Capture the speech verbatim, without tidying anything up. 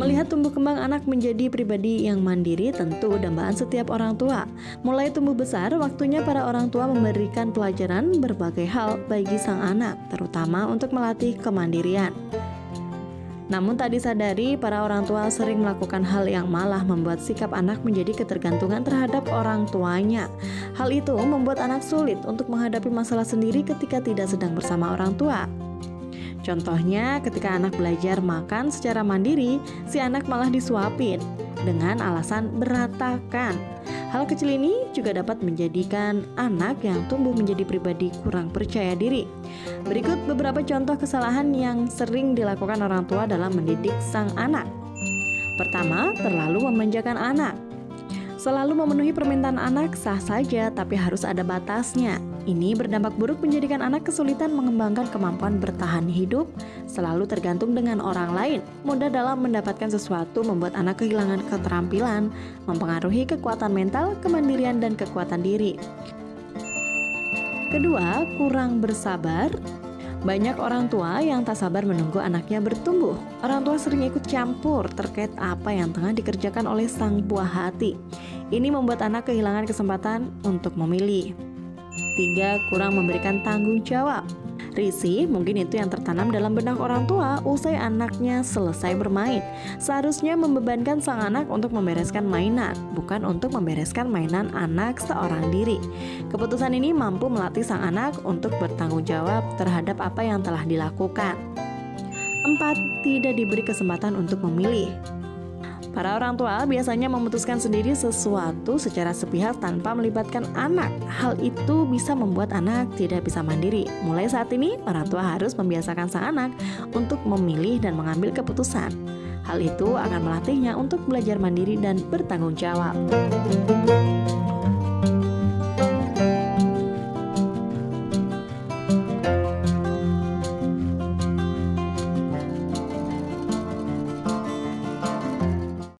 Melihat tumbuh kembang anak menjadi pribadi yang mandiri tentu dambaan setiap orang tua. Mulai tumbuh besar, waktunya para orang tua memberikan pelajaran berbagai hal bagi sang anak, terutama untuk melatih kemandirian. Namun tak disadari, para orang tua sering melakukan hal yang malah membuat sikap anak menjadi ketergantungan terhadap orang tuanya. Hal itu membuat anak sulit untuk menghadapi masalah sendiri ketika tidak sedang bersama orang tua. Contohnya, ketika anak belajar makan secara mandiri, si anak malah disuapin dengan alasan berantakan. Hal kecil ini juga dapat menjadikan anak yang tumbuh menjadi pribadi kurang percaya diri. Berikut beberapa contoh kesalahan yang sering dilakukan orang tua dalam mendidik sang anak. Pertama, terlalu memanjakan anak. Selalu memenuhi permintaan anak sah saja, tapi harus ada batasnya. Ini berdampak buruk menjadikan anak kesulitan mengembangkan kemampuan bertahan hidup, selalu tergantung dengan orang lain, mudah dalam mendapatkan sesuatu, membuat anak kehilangan keterampilan, mempengaruhi kekuatan mental, kemandirian, dan kekuatan diri. Kedua, kurang bersabar. Banyak orang tua yang tak sabar menunggu anaknya bertumbuh. Orang tua sering ikut campur terkait apa yang tengah dikerjakan oleh sang buah hati. Ini membuat anak kehilangan kesempatan untuk memilih. Tiga, kurang memberikan tanggung jawab. Risih mungkin itu yang tertanam dalam benak orang tua usai anaknya selesai bermain. Seharusnya membebankan sang anak untuk membereskan mainan, bukan untuk membereskan mainan anak seorang diri. Keputusan ini mampu melatih sang anak untuk bertanggung jawab terhadap apa yang telah dilakukan. Empat, tidak diberi kesempatan untuk memilih. Para orang tua biasanya memutuskan sendiri sesuatu secara sepihak tanpa melibatkan anak. Hal itu bisa membuat anak tidak bisa mandiri. Mulai saat ini, orang tua harus membiasakan sang anak untuk memilih dan mengambil keputusan. Hal itu akan melatihnya untuk belajar mandiri dan bertanggung jawab.